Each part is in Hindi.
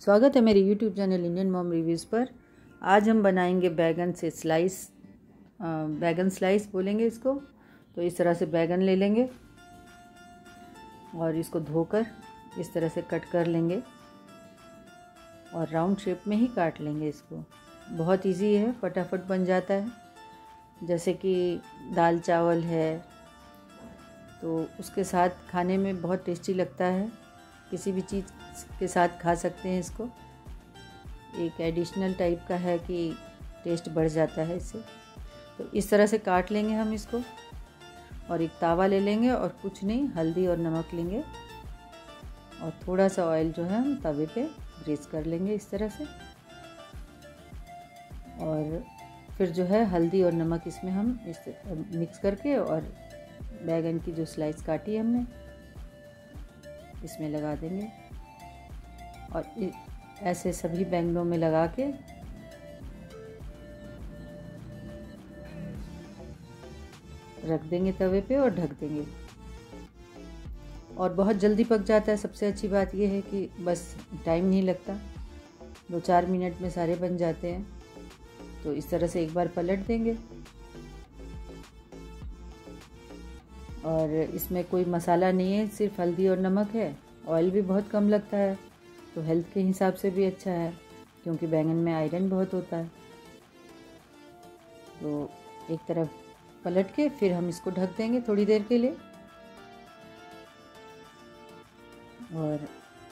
स्वागत है मेरे YouTube channel Indian mom reviews पर। आज हम बनाएंगे बैगन से स्लाइस, बैगन स्लाइस बोलेंगे इसको। तो इस तरह से बैगन ले लेंगे और इसको धोकर इस तरह से कट कर लेंगे और राउंड शेप में ही काट लेंगे इसको। बहुत इजी है, फटाफट बन जाता है। जैसे कि दाल चावल है तो उसके साथ खाने में बहुत टेस्टी लगता है। किसी भी चीज़ के साथ खा सकते हैं इसको। एक एडिशनल टाइप का है कि टेस्ट बढ़ जाता है इससे। तो इस तरह से काट लेंगे हम इसको और एक तावा ले लेंगे और कुछ नहीं, हल्दी और नमक लेंगे और थोड़ा सा ऑयल जो है हम तवे पे ग्रीस कर लेंगे इस तरह से। और फिर जो है हल्दी और नमक इसमें हम इस मिक्स करके और बैगन की जो स्लाइस काटी हमने इसमें लगा देंगे और ऐसे सभी बैंगनों में लगा के रख देंगे तवे पे और ढक देंगे। और बहुत जल्दी पक जाता है। सबसे अच्छी बात यह है कि बस टाइम नहीं लगता, 2-4 मिनट में सारे बन जाते हैं। तो इस तरह से एक बार पलट देंगे और इसमें कोई मसाला नहीं है, सिर्फ हल्दी और नमक है। ऑयल भी बहुत कम लगता है तो हेल्थ के हिसाब से भी अच्छा है, क्योंकि बैंगन में आयरन बहुत होता है। तो एक तरफ पलट के फिर हम इसको ढक देंगे थोड़ी देर के लिए और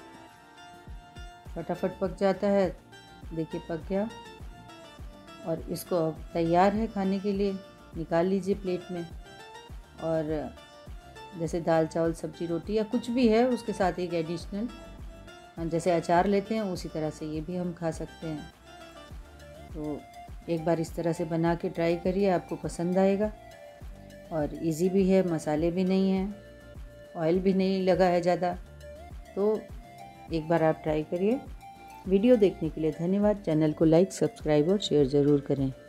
फटाफट पक जाता है। देखिए पक गया और इसको अब तैयार है खाने के लिए। निकाल लीजिए प्लेट में और जैसे दाल चावल सब्जी रोटी या कुछ भी है उसके साथ एक एडिशनल जैसे अचार लेते हैं उसी तरह से ये भी हम खा सकते हैं। तो एक बार इस तरह से बना के ट्राई करिए, आपको पसंद आएगा। और इजी भी है, मसाले भी नहीं हैं, ऑयल भी नहीं लगा है ज़्यादा। तो एक बार आप ट्राई करिए। वीडियो देखने के लिए धन्यवाद। चैनल को लाइक, सब्सक्राइब और शेयर ज़रूर करें।